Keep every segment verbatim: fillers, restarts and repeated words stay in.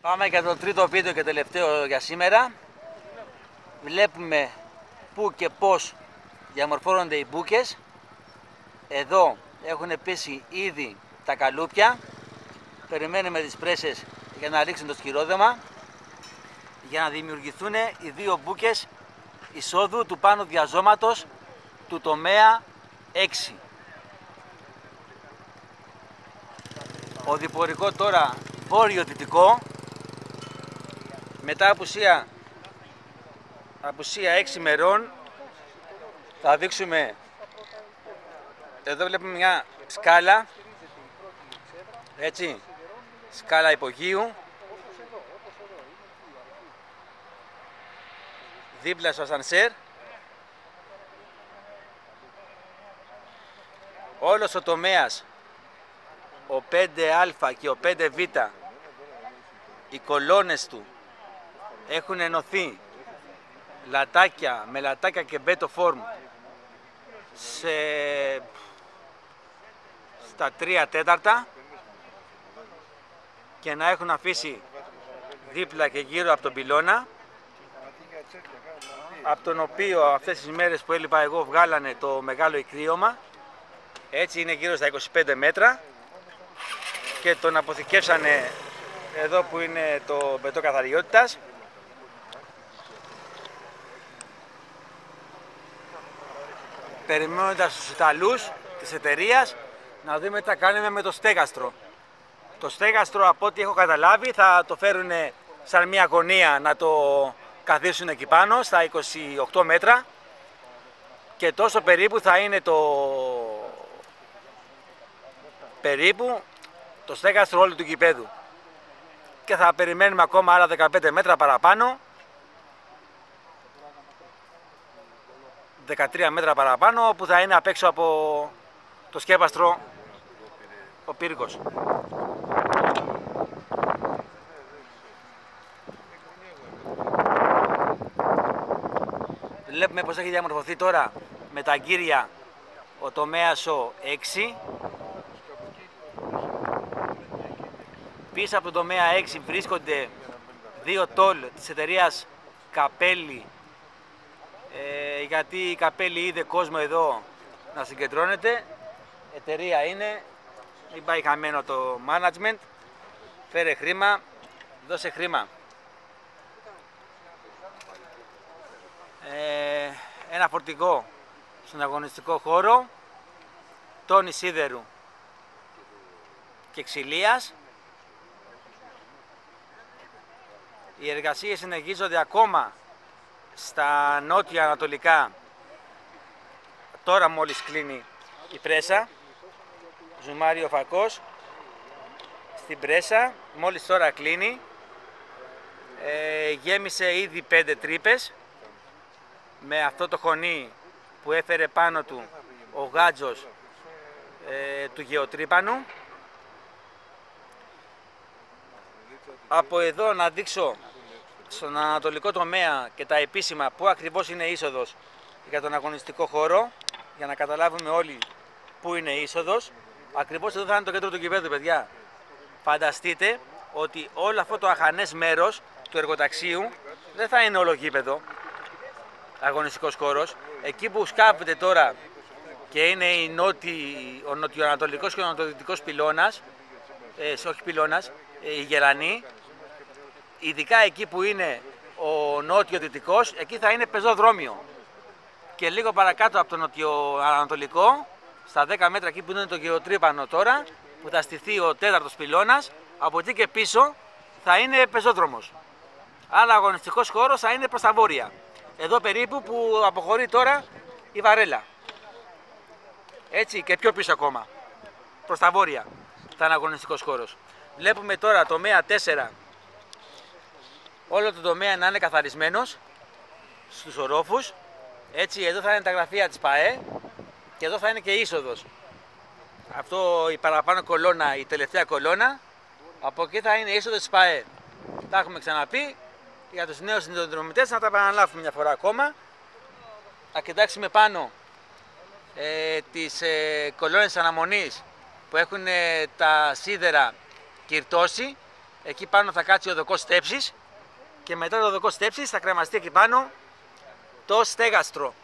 Πάμε για το τρίτο βίντεο και τελευταίο για σήμερα. Βλέπουμε πού και πώς διαμορφώνονται οι μπούκες. Εδώ έχουν πέσει ήδη τα καλούπια. Περιμένουμε τις πρέσες για να ρίξουν το σκυρόδεμα, για να δημιουργηθούν οι δύο μπούκες εισόδου του πάνω διαζώματος του τομέα έξι. Οδηπορικό τώρα βόρειο-δυτικό. Μετά απουσία, απουσία έξι μερών θα δείξουμε. Εδώ βλέπουμε μια σκάλα, έτσι, σκάλα υπογείου, δίπλα στο ασανσέρ. Όλος ο τομέας, ο πέντε α και ο πέντε β, οι κολόνες του έχουν ενωθεί λατάκια, με λατάκια και μπέτο φόρμ σε... στα τρία τέταρτα και να έχουν αφήσει δίπλα και γύρω από τον πυλώνα, από τον οποίο αυτές τις μέρες που έλειπα εγώ βγάλανε το μεγάλο ικρίωμα. Έτσι είναι γύρω στα είκοσι πέντε μέτρα και τον αποθηκεύσανε εδώ που είναι το μπετό καθαριότητας. Περιμένοντας τους Ιταλούς της εταιρείας να δούμε τι θα κάνουμε με το στέγαστρο. Το στέγαστρο, από ό,τι έχω καταλάβει, θα το φέρουν σαν μια γωνία να το καθίσουν εκεί πάνω στα είκοσι οκτώ μέτρα και τόσο περίπου θα είναι το περίπου το στέγαστρο όλου του γηπέδου. Και θα περιμένουμε ακόμα άλλα δεκαπέντε μέτρα παραπάνω, δεκατρία μέτρα παραπάνω, που θα είναι απ' έξω από το σκέπαστρο ο πύργος. Βλέπουμε πως έχει διαμορφωθεί τώρα με τα αγκύρια ο τομέας ο έξι. Πίσω από το τομέα έξι βρίσκονται δύο τόλ της εταιρείας Καπέλη, ε, γιατί η Καπέλη είδε κόσμο εδώ να συγκεντρώνεται. Εταιρεία είναι, μην πάει χαμένο το management, φέρε χρήμα, δώσε χρήμα. Ε, ένα φορτηγό στον αγωνιστικό χώρο, τόνι σίδερου και ξυλίας. Οι εργασίες συνεχίζονται ακόμα στα νότια ανατολικά. Τώρα μόλις κλείνει η πρέσα, ζουμάρει ο φακός στην πρέσα, μόλις τώρα κλείνει. Ε, γέμισε ήδη πέντε τρύπες με αυτό το χωνί που έφερε πάνω του ο γάτζος ε, του γεωτρύπανου. Από εδώ να δείξω στον ανατολικό τομέα και τα επίσημα που ακριβώς είναι είσοδος για τον αγωνιστικό χώρο, για να καταλάβουμε όλοι που είναι είσοδος. Ακριβώς εδώ θα είναι το κέντρο του γηπέδου, παιδιά. Φανταστείτε ότι όλο αυτό το αχανές μέρος του εργοταξίου δεν θα είναι όλο γήπεδο, αγωνιστικός χώρος. Εκεί που σκάβεται τώρα και είναι η νότι, ο νοτιοανατολικός και ο νοτιοδυτικός πυλώνας, ε, όχι πυλώνας, ε, η γερανή, ειδικά εκεί που είναι ο νότιο-δυτικός, εκεί θα είναι πεζοδρόμιο. Και λίγο παρακάτω από το νοτιοανατολικό, στα δέκα μέτρα εκεί που είναι το γεωτρύπανο τώρα, που θα στηθεί ο τέταρτος πυλώνας, από εκεί και πίσω θα είναι πεζόδρομος. Άρα αγωνιστικός χώρος θα είναι προς τα βόρεια. Εδώ περίπου που αποχωρεί τώρα η βαρέλα. Έτσι, και πιο πίσω ακόμα, προς τα βόρεια θα είναι αγωνιστικός χώρος. Βλέπουμε τώρα τομέα τέσσερα, όλο το τομέα να είναι καθαρισμένος στους ορόφους. Έτσι, εδώ θα είναι τα γραφεία της ΠΑΕ και εδώ θα είναι και είσοδος. Αυτό η παραπάνω κολόνα, η τελευταία κολόνα, από εκεί θα είναι είσοδος της ΠΑΕ. Τα έχουμε ξαναπεί, για τους νέους συνδρομητές να τα επαναλάβουμε μια φορά ακόμα. Θα κοιτάξουμε πάνω ε, τις ε, κολόνες αναμονής που έχουν ε, τα σίδερα κυρτώσει Εκεί πάνω θα κάτσει ο οδοκός στέψης και μετά το οδοκό στέψης θα κρεμαστεί εκεί πάνω το στέγαστρο.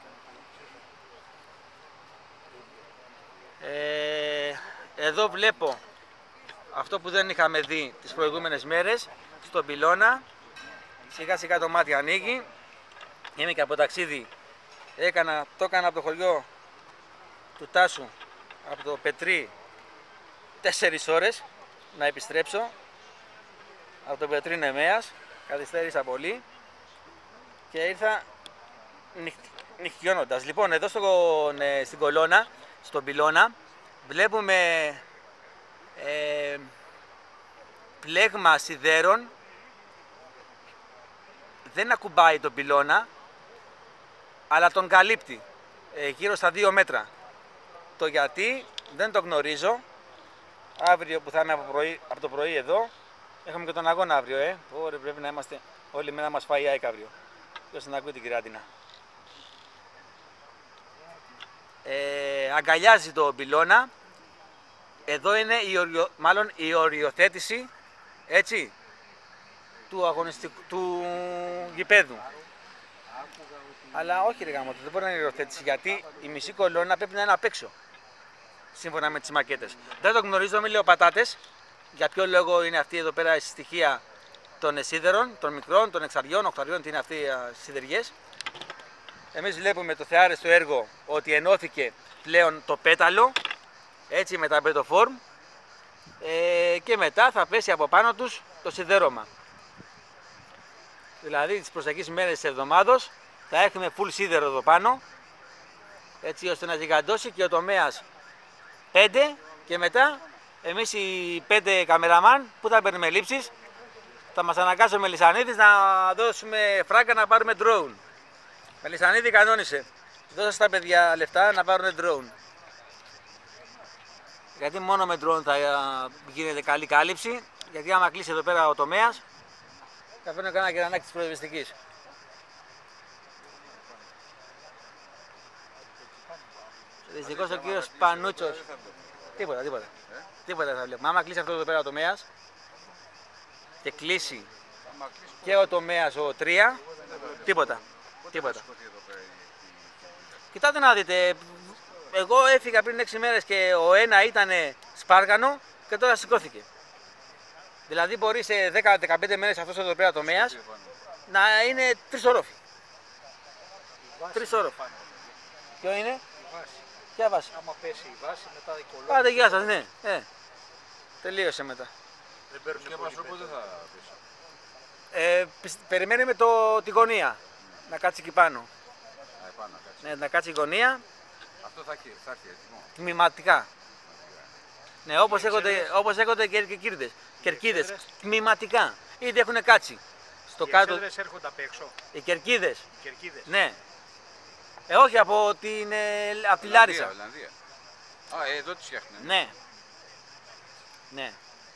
Ε, εδώ βλέπω αυτό που δεν είχαμε δει τις προηγούμενες μέρες στον πυλώνα. Σιγά σιγά το μάτι ανοίγει. Είμαι και από ταξίδι. Έκανα, το έκανα από το χωριό του Τάσου, από το Πετρί, τέσσερις ώρες να επιστρέψω. Από το Πετρί Νεμέας, καθυστέρησα πολύ και ήρθα νυχ, νυχτιώνοντας. Λοιπόν, εδώ στο, ε, στην κολόνα, στον πυλώνα, βλέπουμε ε, πλέγμα σιδέρων. Δεν ακουμπάει τον πυλώνα, αλλά τον καλύπτει ε, γύρω στα δύο μέτρα. Το γιατί δεν το γνωρίζω. Αύριο που θα είμαι από, πρωί, από το πρωί εδώ, έχουμε και τον αγώνα αύριο, ε. Ωραία, πρέπει να είμαστε όλη μέρα, μας φάει η ΑΕΚ αύριο. Ποιος να ακούει την κυρία ε, αγκαλιάζει το πυλώνα. Εδώ είναι η, οριο, μάλλον η οριοθέτηση, έτσι, του αγωνιστικού, του γηπέδου. Αλλά όχι ρε γάμο, δεν μπορεί να είναι η οριοθέτηση, γιατί η μισή κολόνα πρέπει να είναι απ' έξω, σύμφωνα με τις μακέτες. Δεν το γνωρίζω, μην λέω πατάτες, για ποιο λόγο είναι αυτή εδώ πέρα η στοιχεία των σίδερων, των μικρών, των εξαριών, οχταριών, τι είναι αυτοί οι σιδεριές. Εμείς βλέπουμε το θεάρεστο έργο ότι ενώθηκε πλέον το πέταλο, έτσι, με τα πετοφόρμ, ε, και μετά θα πέσει από πάνω τους το σιδέρωμα. Δηλαδή τις προσεχείς μέρες της εβδομάδος θα έχουμε full σίδερο εδώ πάνω, έτσι ώστε να γιγαντώσει και ο τομέας πέντε, και μετά εμείς οι πέντε καμεραμάν που θα παίρνουμε λήψεις θα μας αναγκάσει ο Μελισσανίδης να δώσουμε φράγκα να πάρουμε drone. Μελισσανίδη, κανόνισε, δώσε στα παιδιά λεφτά να πάρουν drone. Γιατί μόνο με drone θα γίνεται καλή κάλυψη, γιατί άμα κλείσει εδώ πέρα ο τομέας θα φέρνω κανένα κερανάκι της προεδριστικής. Δυστυχώς ο κύριος Πανούτσος, τίποτα, τίποτα, ε? τίποτα θα βλέπουμε. Άμα κλείσει αυτό εδώ πέρα ο τομέας και κλείσει και ο τομέας ο τρία, τίποτα, τίποτα. Κοιτάτε να δείτε, εγώ έφυγα πριν έξι μέρες και ο ένα ήταν σπάργανο και τώρα σηκώθηκε. Δηλαδή μπορεί σε δέκα με δεκαπέντε μέρες αυτός εδώ πέρα τομέας να είναι τρεις ορόφοι. Τρεις ορόφοι. Ποιο είναι? Ποια βάση? Άμα πέσει η βάση, μετά η κολόνα. Πάτε, γεια σας, ναι. Ε, τελείωσε μετά. Δεν παίρνουν και μας πότε θα πέσει. Ε, περιμένουμε το, τη γωνία να κάτσει εκεί πάνω. Να, επάνω, να κάτσει. Ναι, να κάτσει η γωνία. Αυτό θα, θα έρθει έτοιμο. Τμηματικά. Ναι, όπως έχονται, όπως έχονται και κερκίδες. Κερκίδες, τμηματικά. Ήδη έχουν κάτσει. Στο Οι κάτω. εξέδρες έρχονται απ' έξω. Οι κερκίδες. Οι κερκίδες. Ναι. Ε, όχι από, την, ε, από τη Λάρισα. Ολλανδία. Α, ε, εδώ τις φτιάχνουν. Ναι. Ναι.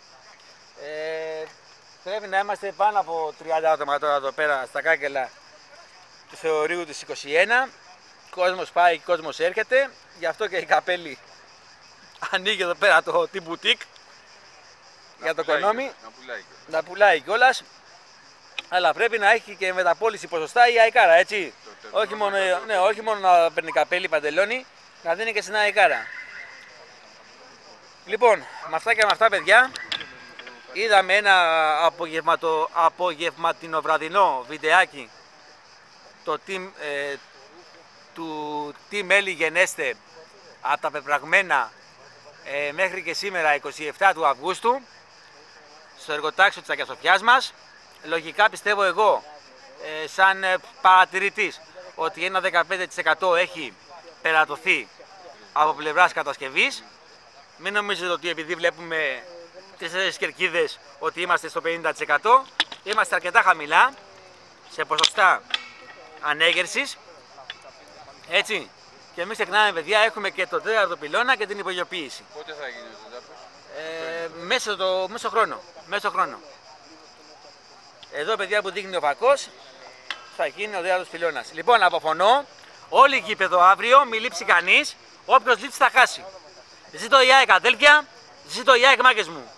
Ε, πρέπει να είμαστε πάνω από τριάντα άτομα τώρα εδώ πέρα στα κάγκελα του Θεωρείου της είκοσι ένα. Κόσμος πάει, κόσμος έρχεται. Γι' αυτό και η καπέλη ανοίγει εδώ πέρα το την μπουτίκ για το κονόμι. Να πουλάει, να πουλάει κιόλας. Αλλά πρέπει να έχει και μεταπώληση ποσοστά η αεκάρα, έτσι. Το, το, όχι, το, μόνο, το, ναι, όχι μόνο να παίρνει καπέλη, παντελόνι, να δίνει και στην αεκάρα. Λοιπόν, με αυτά και με αυτά, παιδιά, είδαμε ένα απογευματο, απογευματινοβραδινό βιντεάκι το τι, ε, του τι μέλη γενέστε από τα πεπραγμένα ε, μέχρι και σήμερα εικοστή εβδόμη του Αυγούστου στο εργοτάξιο της Αγιασοφιάς μας. Λογικά πιστεύω εγώ, ε, σαν ε, παρατηρητής, ότι ένα δεκαπέντε τοις εκατό έχει περατωθεί από πλευράς κατασκευής. Μην νομίζετε ότι επειδή βλέπουμε τέσσερις κερκίδες ότι είμαστε στο πενήντα τοις εκατό. Είμαστε αρκετά χαμηλά σε ποσοστά ανέγερσης. Έτσι. Και εμείς ξεχνάμε, παιδιά, έχουμε και το τέταρτο πυλώνα και την υπογειοποίηση. Πότε θα γίνει ο τέταρτος? Ε, μέσω, το, μέσω χρόνο. Μέσω χρόνο. Εδώ, παιδιά, που δείχνει ο φακός, θα γίνει ο τέταρτος πυλώνας. Λοιπόν, αποφωνώ, όλοι γήπεδο αύριο, μη λείψει κανείς. Όποιος λείψει θα χάσει. Ζήτω η ΑΕΚ, αδέλφια, ζήτω η ΑΕΚ, μάγκες μου.